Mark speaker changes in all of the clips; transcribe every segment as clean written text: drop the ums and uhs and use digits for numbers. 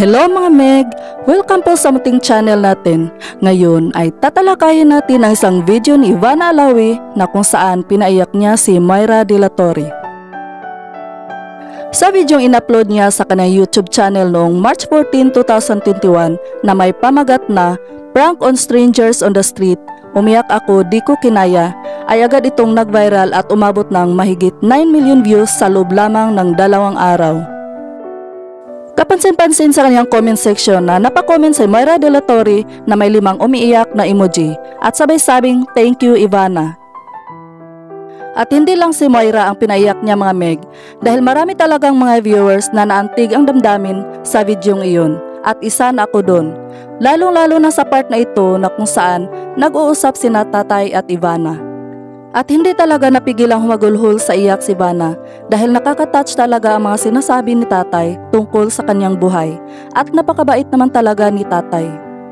Speaker 1: Hello mga Meg! Welcome po sa muting channel natin. Ngayon ay tatalakayin natin ang isang video ni Ivana Alawi na kung saan pinaiyak niya si Mayra De La Torre. Sa videong in-upload niya sa kanyang YouTube channel noong March 14, 2021 na may pamagat na Prank on Strangers on the Street, Umiyak Ako Di Ko Kinaya, ay agad itong nag-viral at umabot ng mahigit 9 million views sa loob lamang ng 2 araw. Kapansin-pansin sa kanyang comment section na napakomment si Mayra De La Torre na may 5 umiiyak na emoji at sabay sabing thank you Ivana. At hindi lang si Mayra ang pinaiyak niya mga Meg, dahil marami talagang mga viewers na naantig ang damdamin sa videong iyon at isa na ako doon. Lalong-lalo na sa part na ito na kung saan nag-uusap sina Tatay at Ivana. At hindi talaga napigilang humagulhol sa iyak si Ivana dahil nakaka-touch talaga ang mga sinasabi ni Tatay tungkol sa kanyang buhay at napakabait naman talaga ni Tatay.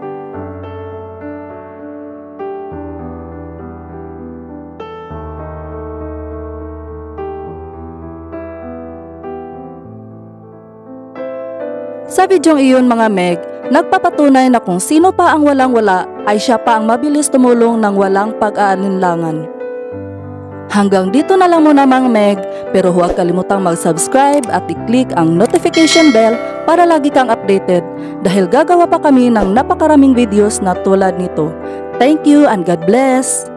Speaker 1: Sa videong iyon mga Meg, nagpapatunay na kung sino pa ang walang-wala ay siya pa ang mabilis tumulong ng walang pag-aalinlangan. Hanggang dito na lang muna mga Meg, pero huwag kalimutang mag-subscribe at i-click ang notification bell para lagi kang updated dahil gagawa pa kami ng napakaraming videos na tulad nito. Thank you and God bless!